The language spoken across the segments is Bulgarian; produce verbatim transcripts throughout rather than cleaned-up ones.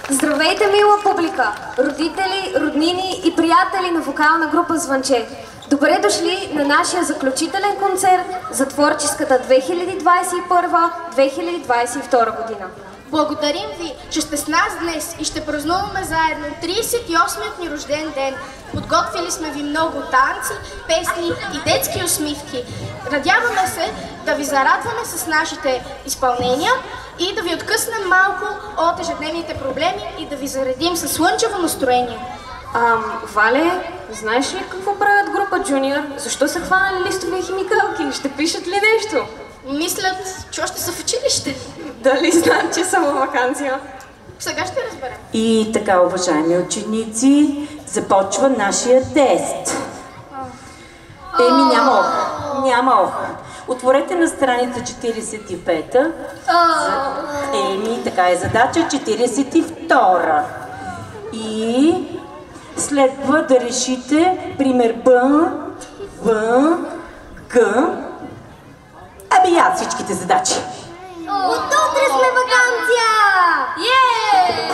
Здравейте, мила публика, родители, роднини и приятели на вокална група Звънче. Добре дошли на нашия заключителен концерт за творческата две хиляди двадесет и първа - две хиляди двадесет и втора година. Благодарим ви, че сте с нас днес и ще празнуваме заедно тридесет и осмият ни рожден ден. Подготвили сме ви много танци, песни и детски усмивки. Надяваме се да ви зарадваме с нашите изпълнения и да ви откъснем малко от ежедневните проблеми и да ви заредим със слънчево настроение. Ам, Вале, знаеш ли какво правят група Джуниор? Защо са хванали листове и химикалки? Ще пишат ли нещо? Мислят, че още са в училище. Дали знам, че съм във ваканция? Сега ще разберем. И така, уважаеми ученици, започва нашия тест. Еми, няма ох, няма ох. Отворете на страница четиридесет и пета. Еми, така е задача четиридесет и втора. И следва да решите пример Б, В, Г. Аби аз всичките задачи. От утре сме ваканция! Йеее!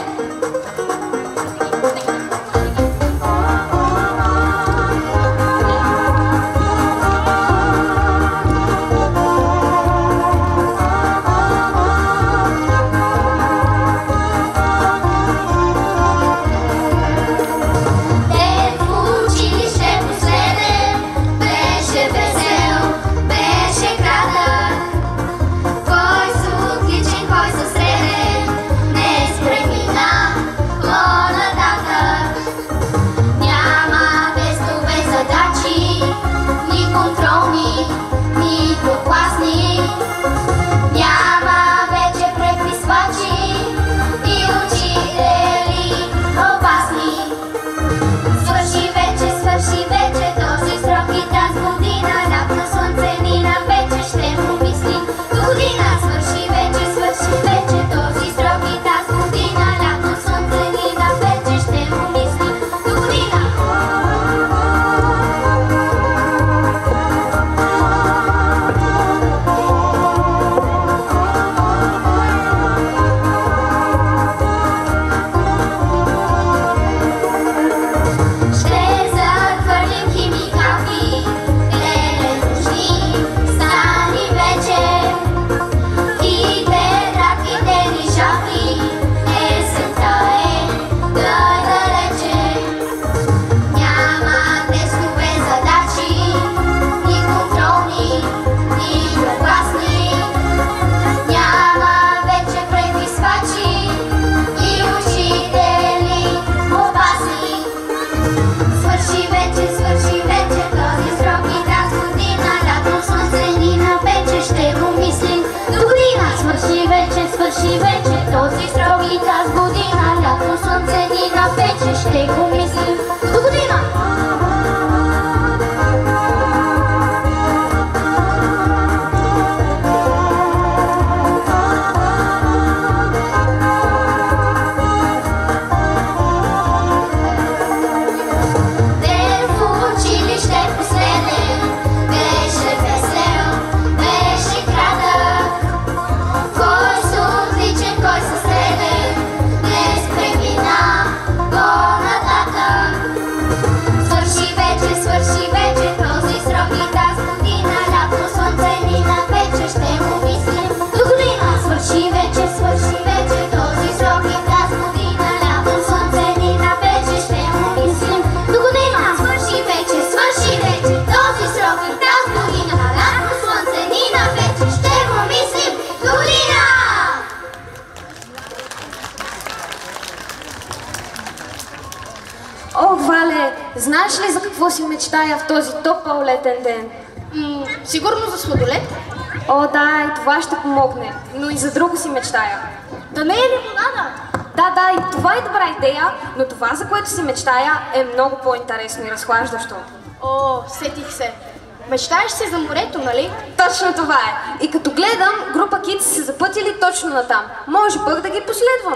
Знаеш ли за какво си мечтая в този топъл летен ден? М, сигурно за сладолет? О, да, и това ще помогне, но и за друго си мечтая. Да не е лимонада? Да, да, и това е добра идея, но това, за което си мечтая, е много по-интересно и разхлаждащо. О, сетих се. Мечтаеш си за морето, нали? Точно това е. И като гледам, група Kids се запътили точно натам. Може пък да ги последвам.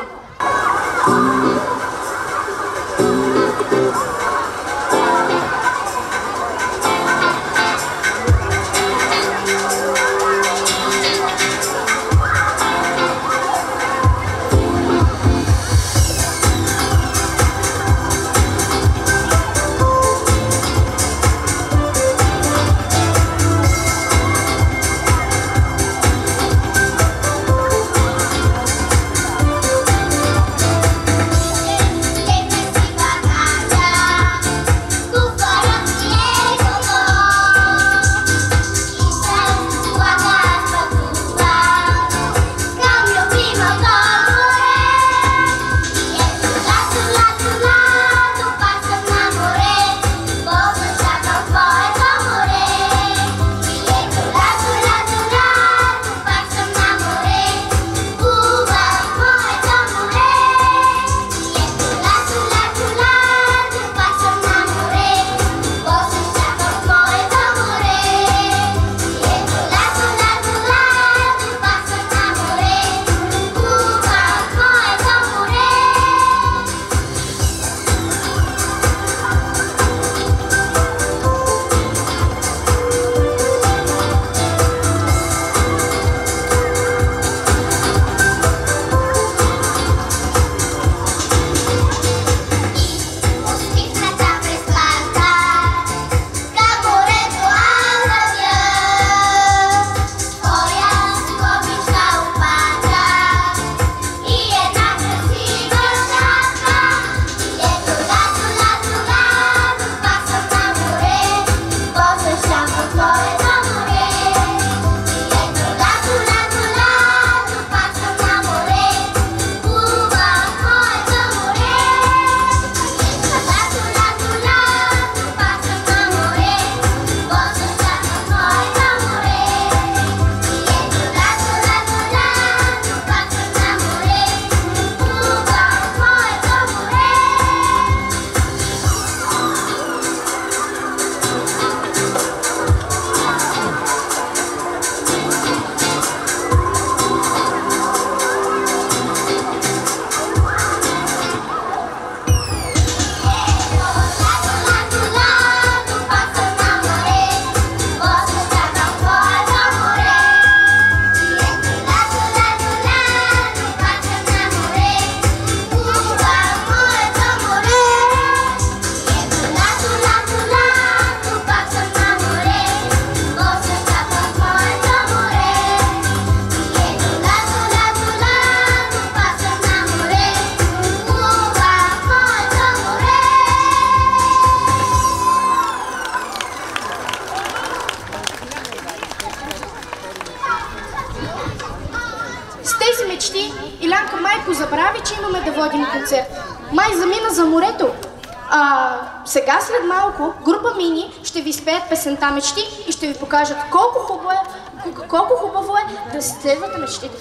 позабрави, че имаме да водим концерт. Май замина за морето. А, сега след малко група Мини ще ви изпеят песента Мечти и ще ви покажат колко хубаво е, колко хубаво е да следвате мечтите.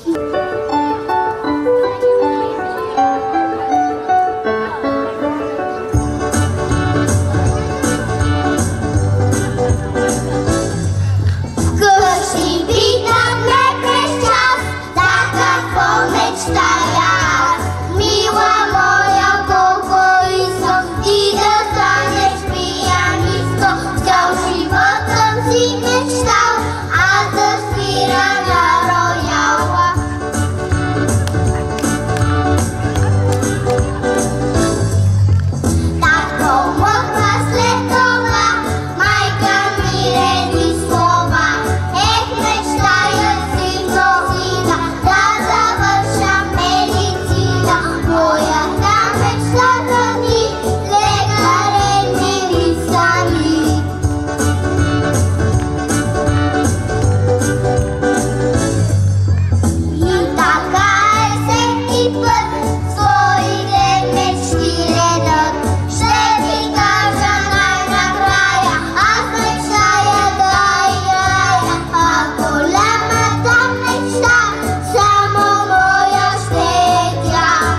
Вкъщи питам ме през час, за какво мечтая аз. Мила моя, колко искам ти да станеш пианистко. Цял живот съм си мечтал аз да свира на рояла. Татко мъкна след това, майка ми реди слова. Ех, мечтая си мнозина, да завърша медицина. Моята мечта храни, лекарен ми сами. И така е всеки път, своите мечти ледат. Ще ви кажа най-накрая, аз мечтая да играя. А голямата мечта, само моя ще е тя.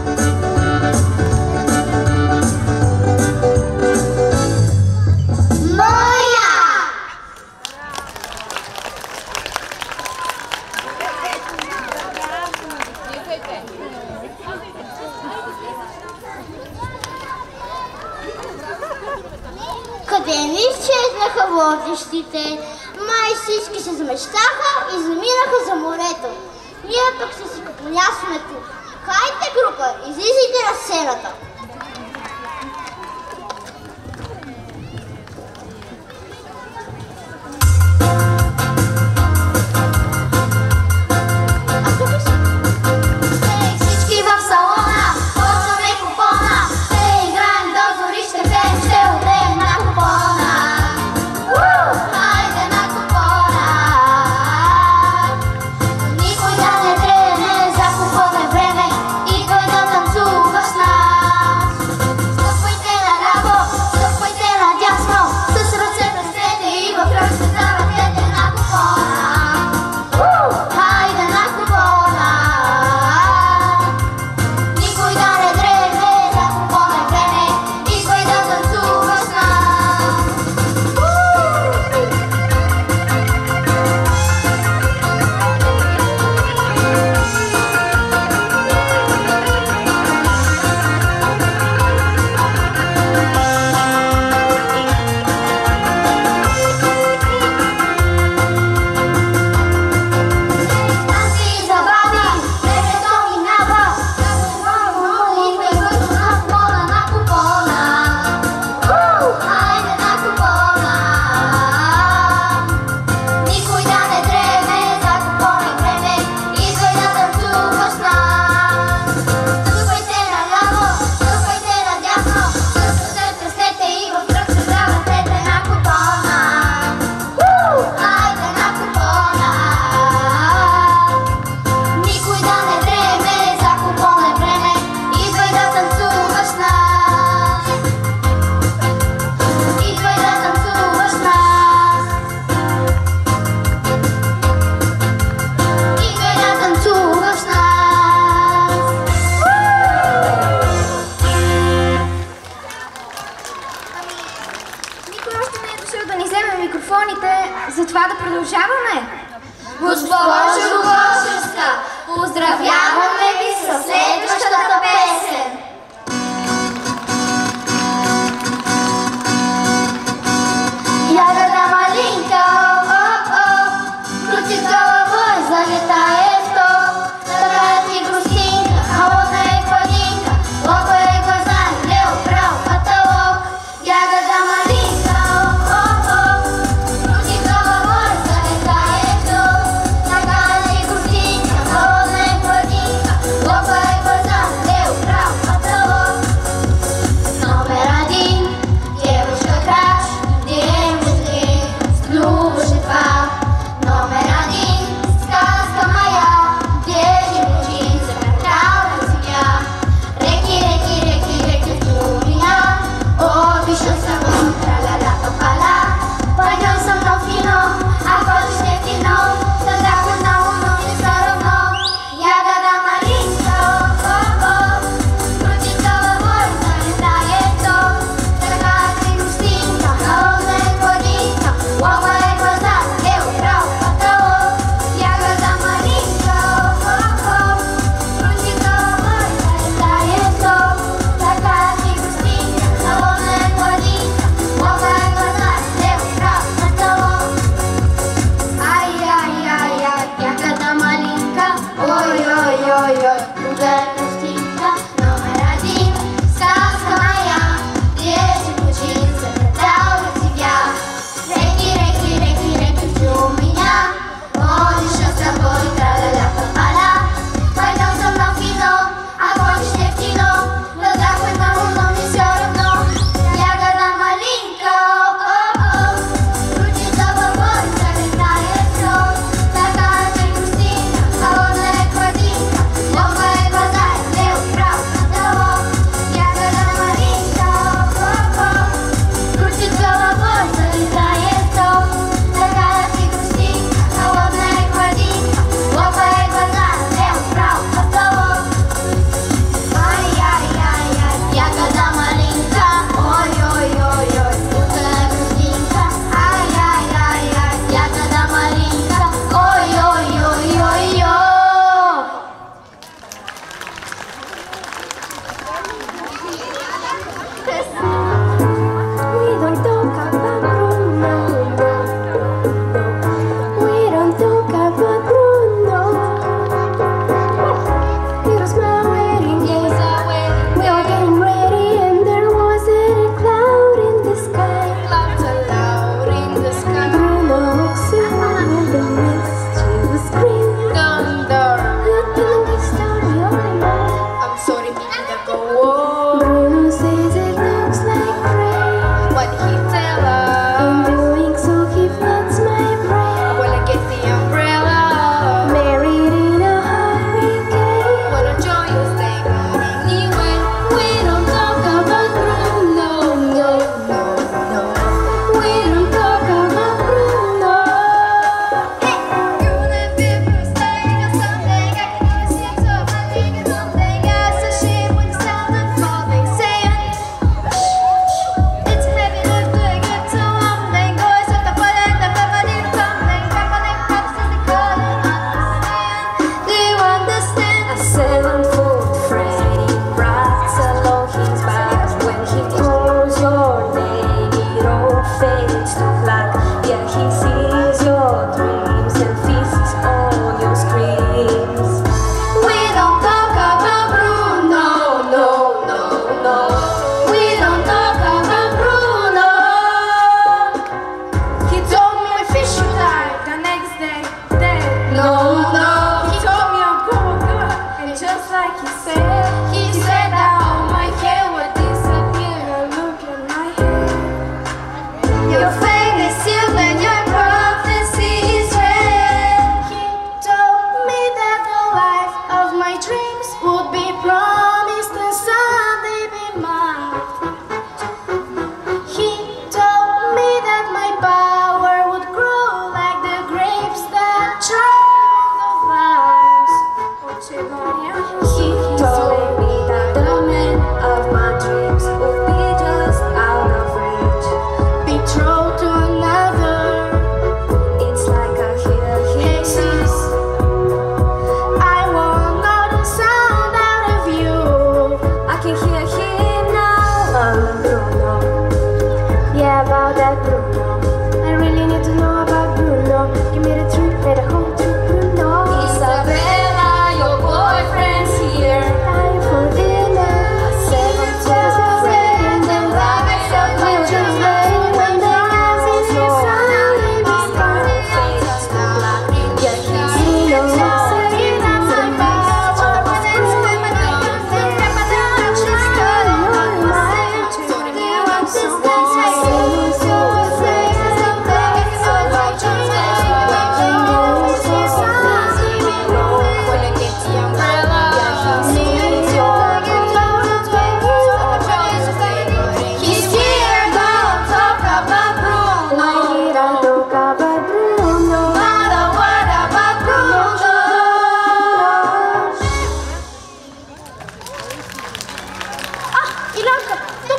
Моя! Къде ни изчезнаха водещите? Май всички се замечтаха и заминаха за морето. Ние пък се си капонясваме тук. Хайде, група, излизайте на сцената. Ей, всички в салона, почваме купона. Ще играем до зори, ще пеем, ще ударим на купона. Хайде на купона. Никой да не тръгне, за купон е време и кой да танцува с нас.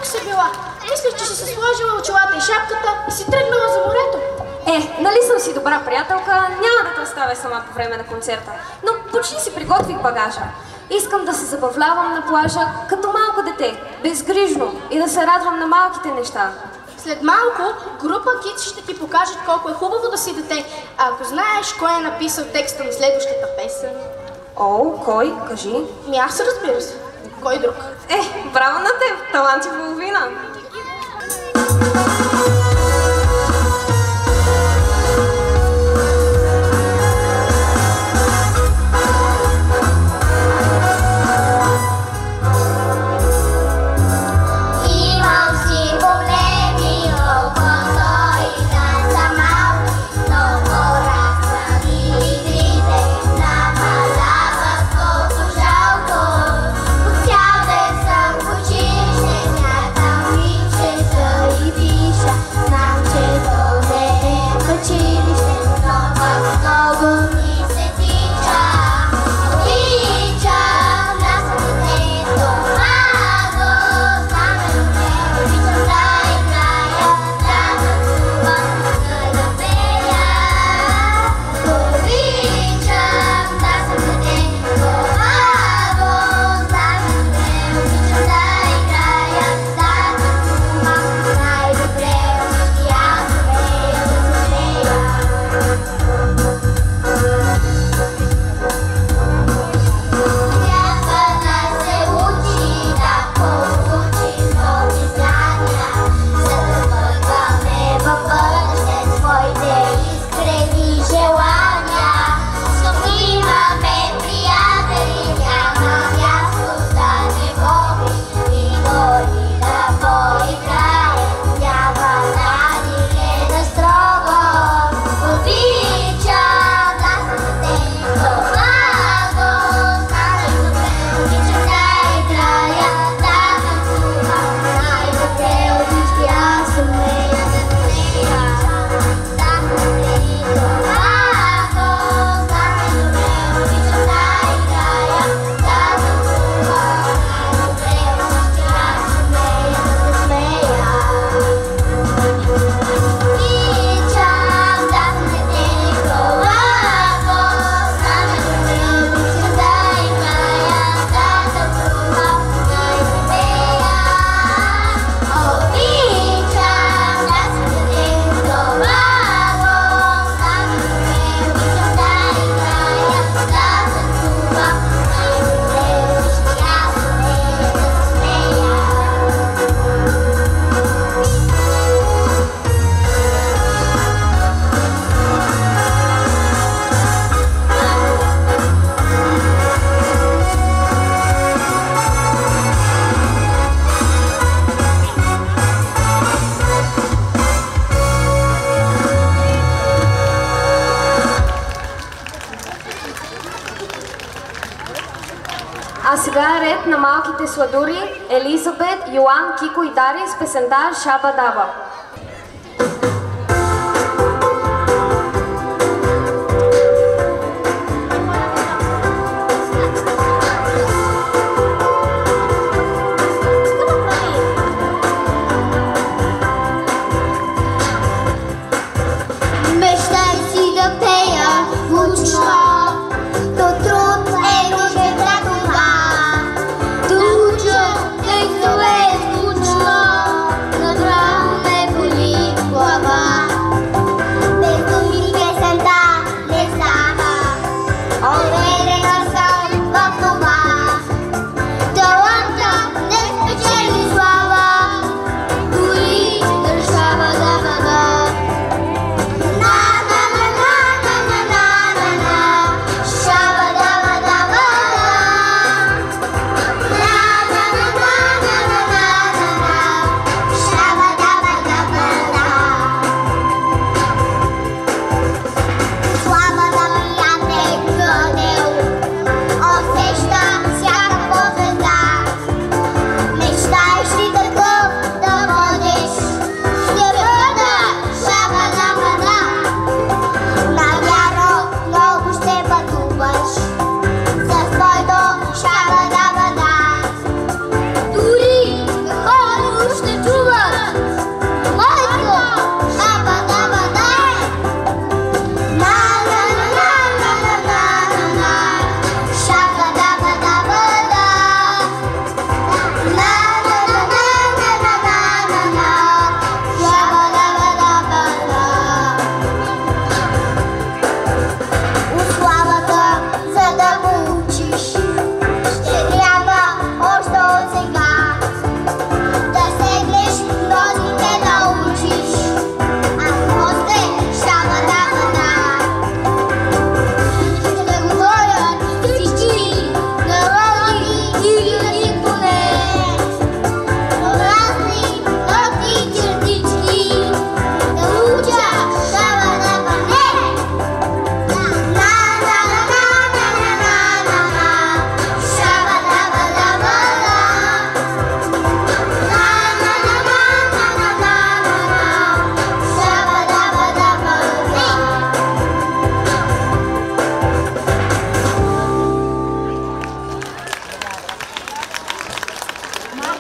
тук си била. Мислех, че си се сложила очилата и шапката и си тръгнала за морето. Е, нали съм си добра приятелка, няма да те оставя сама по време на концерта. Но почти си приготвих багажа. Искам да се забавлявам на плажа като малко дете, безгрижно и да се радвам на малките неща. След малко група Kids ще ти покажат колко е хубаво да си дете. А ако знаеш кой е написал текста на следващата песен... О, кой? Кажи. Ми аз разбира се. Кой друг? Е, браво на теб, талант и половина. А сега е ред на малките сладури Елизабет, Йоан, Кико и Дари с песента Шаба Даба. Guava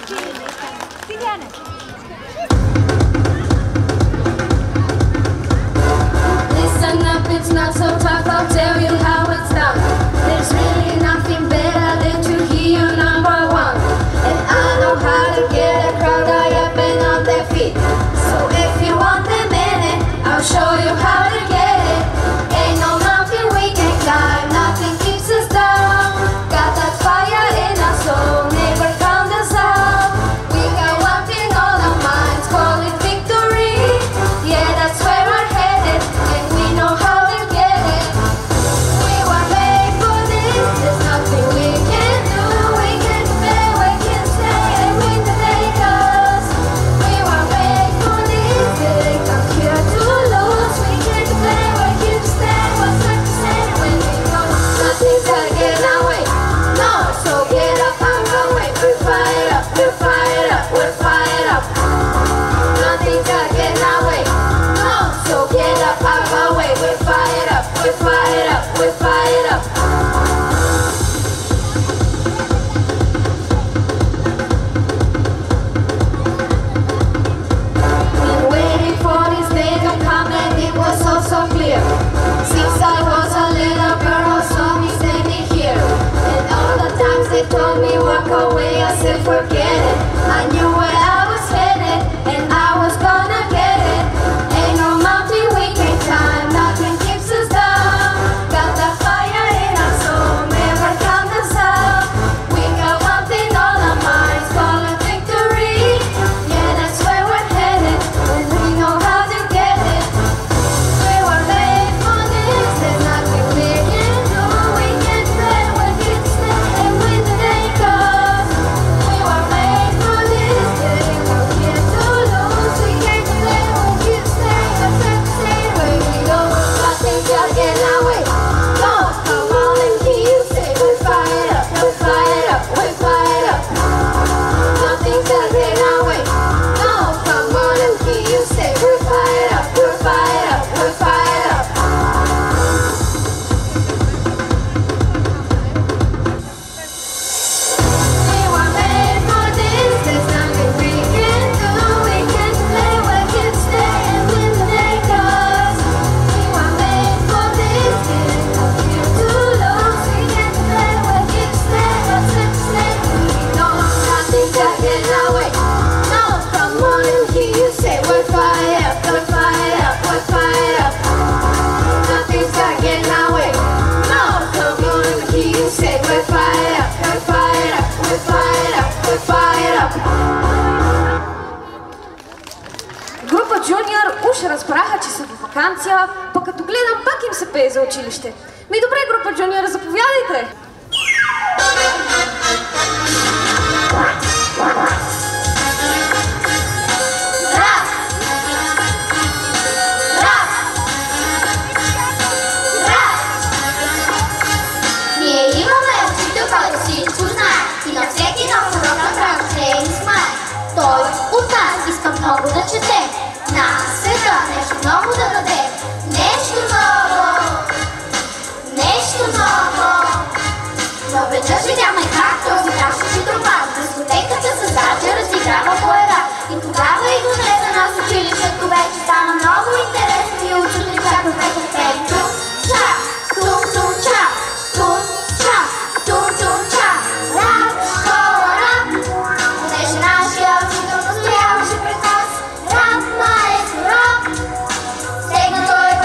Listen up, it's not so tough, I'll tell you how it's done. There's really nothing better than to hear you number one. And I know how to get a crowd high up and on their feet. So if you want a minute, I'll show you how to get it. Ain't no mountain we can climb, nothing keeps us down. Got that fire in our soul, never count us out. We got one thing on our minds, call it victory. Yeah, that's where we're headed, and we know how to get it. We were made for this, there's nothing we can do. We can play, we can stay, and win the day, 'cause we were made for this. Didn't come here to lose. We can play, we can stay. What's left to say when we know nothing's gonna get in our way? No, so get up and go away. We're fired up, we're fired up, we're fired up. Nothing's gonna get in our way. No, so get up out of our way. We're fired up, we're fired up, we're fired up. Been waiting for this day to come, and it was so so clear. Since I was a little girl, I saw me standing here, and all the times they told me walk away, I said forget it. I knew where I was headed, and I was gonna get it. Ain't no mountain we can climb, nothing keeps us down. Got that fire in our soul, never count us out. We got one thing on our minds, call it victory. Yeah, that's where we're headed, and we know how to get it. We were made for this, there's nothing we can do. We can play, we can stay, and win the day, 'cause we were made for this. Didn't come here to lose. We can play, we can stay, what's left to say when we know nothing's gonna get in our way? No, come on and hear you say we're fired up, we're fired up, we're fired up. Nothing's gonna get in our way. No, come on and hear you say we're fired up, we're fired up, we're fired up. We were made for this, there's nothing we can do. We can play, we can stay, and win the day, 'cause we were made for this. Didn't come here to lose. We can play, we can stay, what's left to say? We know nothing's gonna get in our way. No, come on and hear you say we're fired up, we're fired up, we're fired up. Nothing's gonna get in our way. No, come on and hear you say we're fired up, we're fired up, we're fired up, we're fired up. Група Junior уж разбраха, че са в ваканция, пък като гледам пак им се пее за училище. Ми добре, група Junior, заповядайте! Раз! Раз! Раз! Ние имаме учител, който всичко знае и на всеки нов урок направо ще ни смае. Той от нас иска много да чете, на света нещо ново да даде. Нещо ново, нещо ново. Но веднъж видяхме как този наш учител пак в дискотеката с гадже разиграва поера. И тогава и до днес за нас училището вече стана много интересно и учили как да вече пеем тум-ча, тум-тум-ча, тум-ча, тум-тум-ча. Рап, школа, рап. Понеже нашия учител настояваше пред нас. Рап, маестро, рап. Стегна той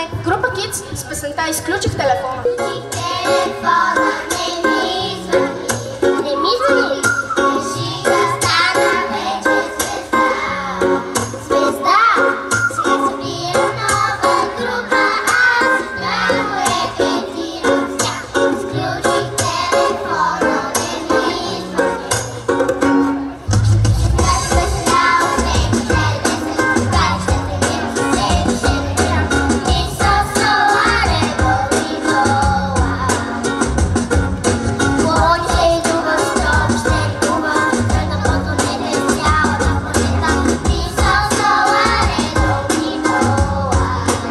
сме група Kids с песента "Изключих телефона". Телефона не ми звъни, не ми звъни. Реших да стана вече звезда. Звезда, сега събирам нова група, аз здраво репетирам с тях. Изключих телефона, не ми звъни. Тази песента от него ще е десен, кай ще тренирам, съседи ще тренирам. И со соларе до милоа. Лоди ще идува в строп, ще идува, тръгна платонете с цялата планета. И со соларе до милоа.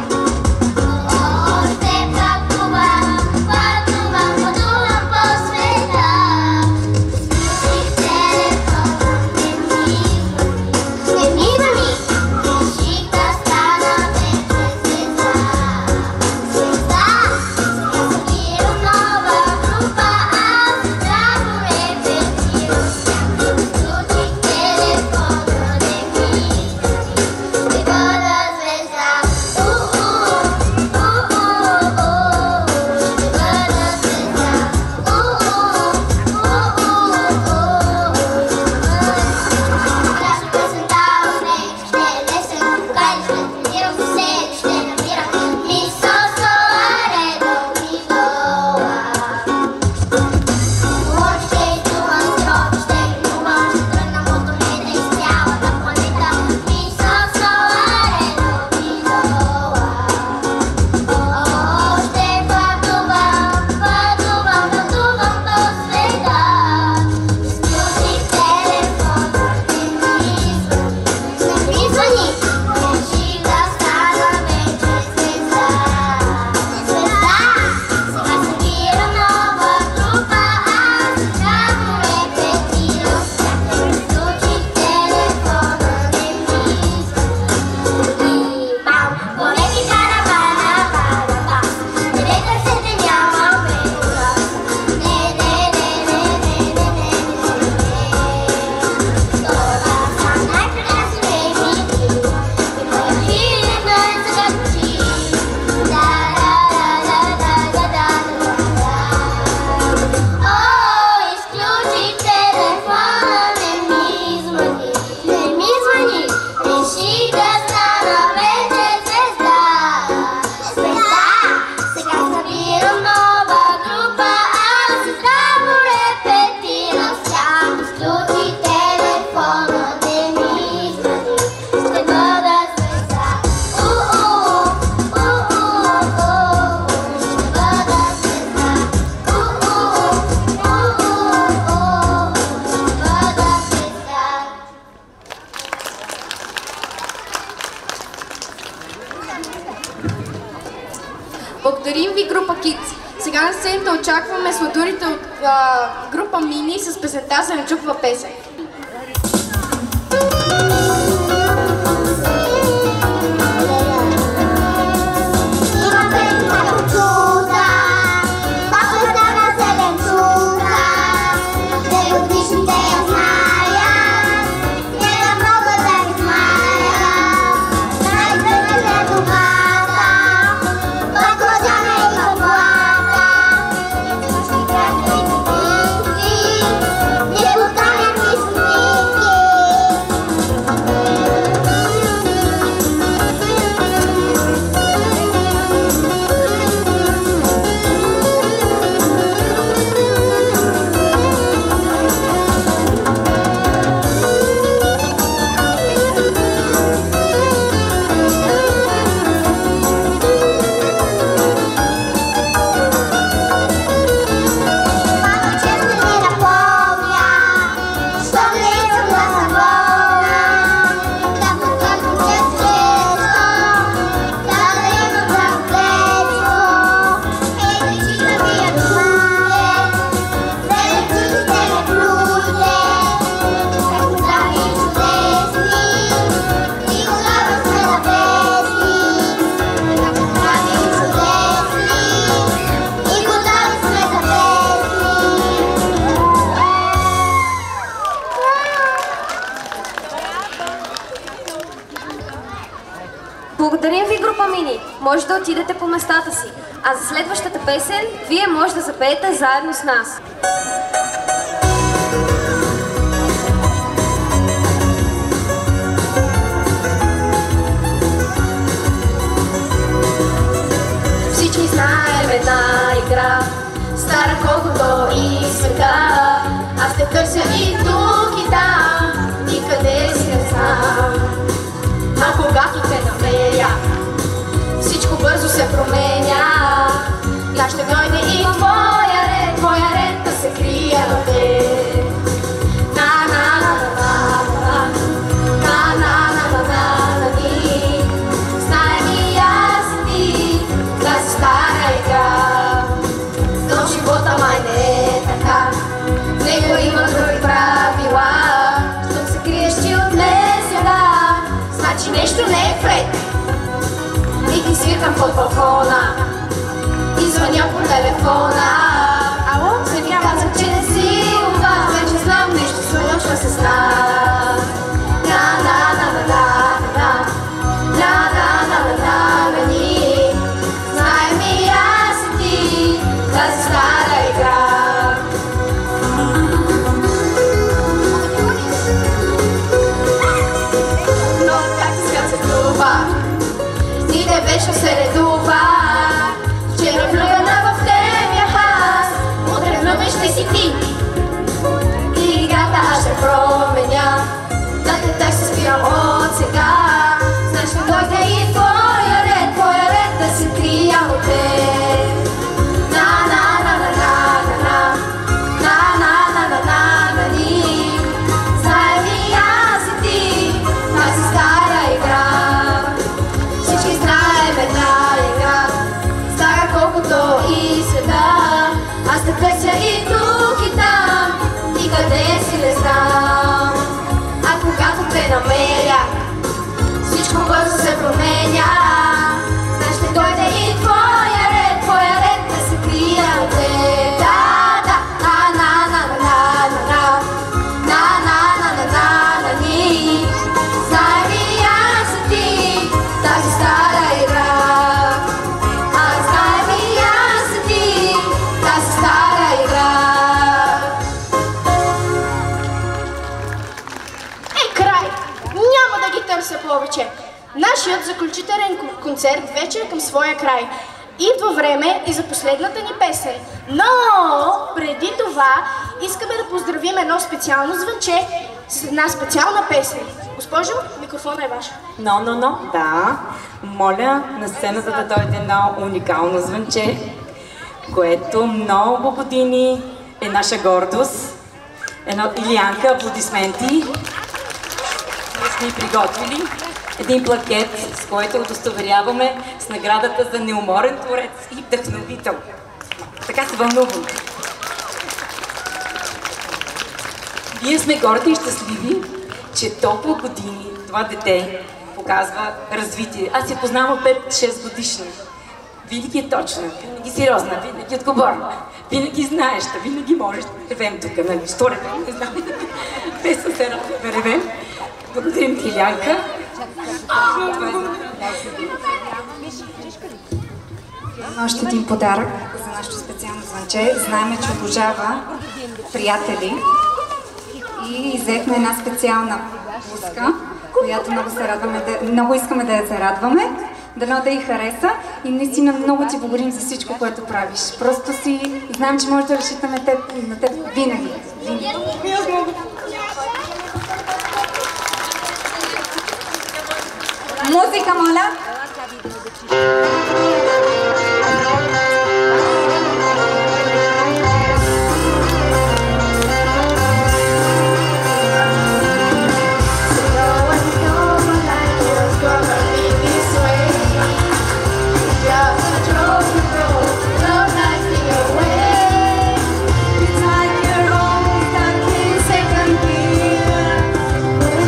Още пътувам, пътувам, пътувам по света. Изключих телефона, не ми звъни, не ми звъни. Реших да стана вече звезда. Звезда, сега събирам нова група, аз здраво репетирам с тях. Изключих телефона, не ми звъни, ще бъда звезда. У-у, у-у-у, ще бъда звезда. Тази песента от него ще е десен, кай ще тренирам, съседи ще набирам. Ми со соларе до милоа. Лоди ще идувам с троп, ще идувам, ще тръгна платонете из цялата планета. Ми со соларе до милоа. Още пътувам, пътувам, пътувам по света. Изключих телефона, не ми звъни, не ми звъни. Реших да стана вече звезда. Звезда, сега събирам нова група, аз здраво репетирам с тях. Изключих телефона, не ми звъни. Бам, големи каравана, бана, бас. Не ме търсете, нямам преград. Не, не, не, не, не, не, не, не, не. Това са най-прекрасни ми дни. И моя хилядно е загадчи. Да, да, да, да, да, да, да, да. О, изключих телефона, не ми звъни, не ми звъни. Реших да стана вече звезда. Звезда, сега събирам нова група, аз здраво репетирам с тях. Изключих телефона, не ми звъни, ще бъда звезда. У-у, у-у-у, ще бъда звезда. У-у, у-у-у, ще бъда звезда. Благодарим ви, група Kids. Сега на сцената очакваме сладурите от а, група Мини с песента "Зеленчукова песен". Има песня до чуда, папата на зеленчука. Белогрижните я знаят, не да могат да ви смаят. Най-първата е добрата, баклажана и заплата. Изключни приятели, не повтарям нищо. може да отидете по местата си. А за следващата песен, вие може да запеете заедно с нас. Всички знаем една игра, стара колкото и света. Аз те търся и тук и там, и къде си не знам. А когато те намеря, всичко бързо се променя. Я ще дойде и твоя ред, твоя ред да се крия на теб. Има други правила, щом се криеш ти от мен сега, значи нещо не е вред. И ти свиркам под балкона, и звъня по телефона. Ало, се ми казва, че не си у вас, вече знам нещо случва се с нас. На-на-на-на-на-на, на-на-на-на-на-ни. Знаем и аз и ти тази стара игра. Дните вечно се редува, вчера влюбена в теб бях аз, утре влюбен ще си ти. И играта аз ще променя, да те търся спирам от сега. Знаеш ще дойде и твоя ред, твоя ред да се крия от теб. На-на-на-на-на-на, на-на-на-на-на-ни. Знаем и аз и ти тази стара игра. Всички знаем една игра, стара колкото и света. Аз те търся и тук и там, и къде си не знам. А когато те намеря, всичко бързо се променя. Знаеш ще дойде и твоя ред, твоя ред да се крия от теб. Да, да, на-на-на-на-на-на, на-на-на-на-на-ни. Знаем и аз и ти тази стара игра. А знаем и аз и ти тази стара игра. Е, край! Няма да ги търся повече. Нашият заключителен концерт вече е към своя край. Идва време и за последната ни песен. Но преди това искаме да поздравим едно специално звънче с една специална песен. Госпожо, микрофона е ваш. Но, но, но, да. Моля на сцената да дойде едно уникално звънче, което много години е наша гордост. Едно Илиянка, аплодисменти. Ние сме приготвили един плакет, с който удостоверяваме с наградата за неуморен творец и вдъхновител. Така се вълнувам. Ние сме горди и щастливи, че толкова години това дете показва развитие. Аз я познавам пет-шест годишна. Винаги е точна, винаги сериозна, винаги отговорна, винаги знаеща, винаги можеш да ревем тук, нали? Що ревем? Не знам. Без да се да ревем. Благодарим ти, Илянка. Имам още един подарък за нашето специално звънче. Знаем, че обожава приятели и взехме една специална блузка, която много се радваме, да, много искаме да я зарадваме, дано да й хареса и наистина много ти благодарим за всичко, което правиш. Просто си знаем, че може да разчитаме теб, на теб винаги. винаги. Музика, моля!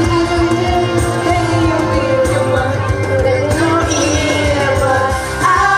I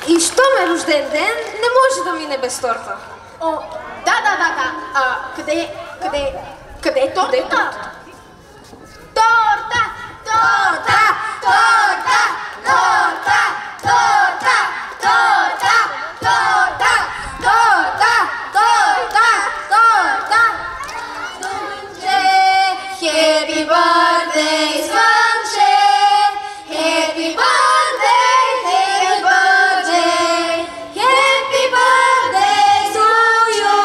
И щом е рожден ден, не може да мине без торта. О, да, да, да, да. А, къде, къде, къде е тортата? Торта! Торта! Торта! Торта! Торта! Торта! Торта! Торта! Торта! Торта! Happy birthday, Звънче! Happy birthday, happy birthday, happy birthday to you!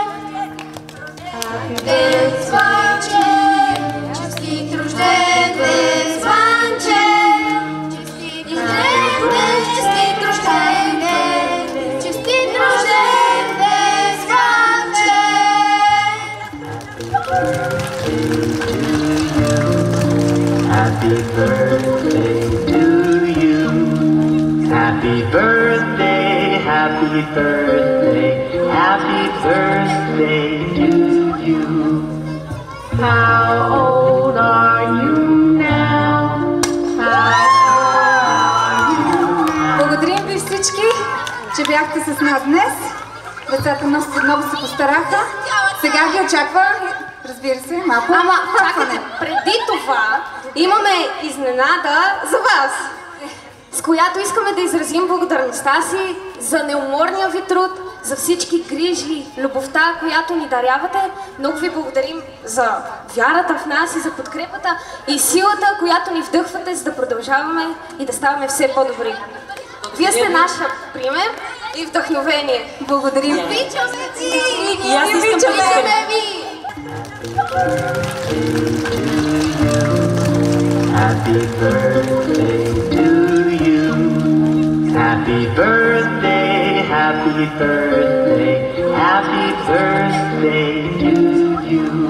Ден, Звънче! Честит рожден ден, Звънче! Честит рожден ден, честит рожден ден, честит рожден ден, Звънче! Happy birthday to you. Happy birthday, happy birthday, happy birthday to you. How old are you now? How old are you now? Благодарим ви всички, че бяхте с нас днес. Децата много, много се постараха. Сега ги очаква, разбира се, малко Ама, хапване. чакайте, преди това имаме изненада за вас, с която искаме да изразим благодарността си за неуморния ви труд, за всички грижи, любовта, която ни дарявате. Много ви благодарим за вярата в нас и за подкрепата и силата, която ни вдъхвате, за да продължаваме и да ставаме все по-добри. Вие сте наша пример и вдъхновение. Благодарим. Обичаме ви! И аз искам да Обичаме ви! Happy birthday to you. Happy birthday, happy birthday, happy birthday to you.